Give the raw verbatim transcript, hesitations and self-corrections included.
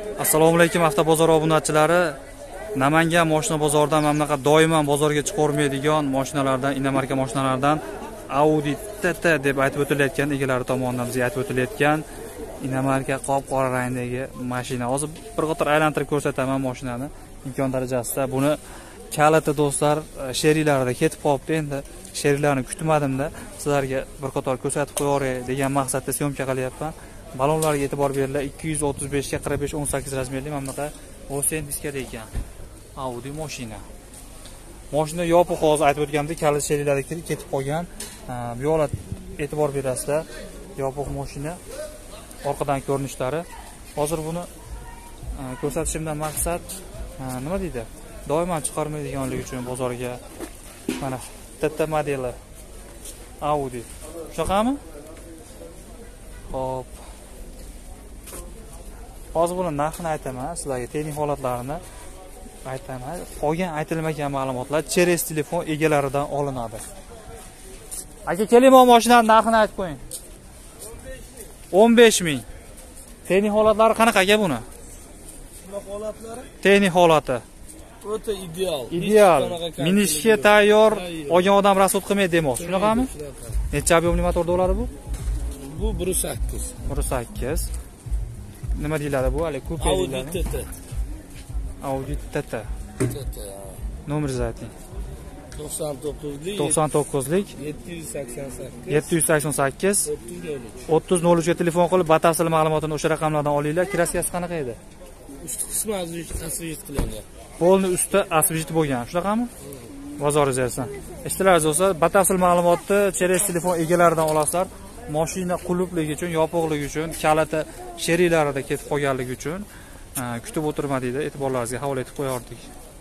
Assalomu alaykum avtobozor obunachilari. Namangan mashina bozoridan mana bunaqa doimo bozorga chiqarmaydigan mashinalardan, inomarka mashinalardan Audi T T deb aytib o'tilayotgan egalari tomonidan bizga aytib o'tilayotgan inomarka qop-qora rangdagi mashina. Hozir bir qator aylantirib ko'rsataman mashinani imkon darajasida. Buni kaliti do'stlar sherilarida ketib qolibdi. Endi sherilarni kutmadimda sizlarga bir qator ko'rsatib qo'yaray degan maqsadda syomka qilyapman. Balonlarga e'tibor beringlar. ikki yuz o'ttiz besh ga qirq besh o'n sakkiz razmerli mana bunaqa Osen diskada ekan. Audi mashina. Mashina yopiq, hozir aytib o'tganimdek kalit sherilarda ketib qolgan. Bu yo'la e'tibor berasizlar. Yopiq mashina. Orqadan ko'rinishlari. Hozir buni ko'rsatishimdan maqsad nima deydi? Doimo chiqarmaydiganligi uchun bozorga mana T T modeli Audi. Shunaqami? Hop. Hozir buni narxini aytaman, sizlarga texnik holatlarini aytaman. Qolgan aytilmagan ma'lumotlar Cheres telefon egalaridan olinadi. Aka, keling, bu mashinaning narxini aytib qo'ying. o'n besh ming. Texnik holatlari qanaqa aka buni? Holatlari? Texnik holati o'ta ideal. Ideal. Minishga tayyor, olgan odam rasud qilmaydi demoqchi. Shunaqami? Necha ob'yomli motorda bo'ladi bu? Bu bir sakkiz. bir sakkiz. Nima deyiladi bu? Hali kupe deyiladi. Audi T T. Audi T T. T T. Nomeringizni ayting. to'qson to'qqizlik to'qson to'qqizlik yetti yuz sakson sakkiz yetti yuz sakson sakkiz o'ttiz nol uch o'ttiz nol uch ga telefon qilib batafsil ma'lumotini o'sha raqamlardan olinglar. Kraskasi qanaqa edi? Usti qismi asvejit qilingan. Polni usti asvejit bo'lgan. Shunaqami? Bozoringizda. Eshitilaringiz bo'lsa, batafsil ma'lumotni Cheres telefon egalaridan olasizlar. Mashina qulubligi uchun, yopiqligi uchun, kaliti sherilarida ketib qolganligi uchun kutib o'tirma deydi. E'tiborlaringizga havola etib qo'yardik.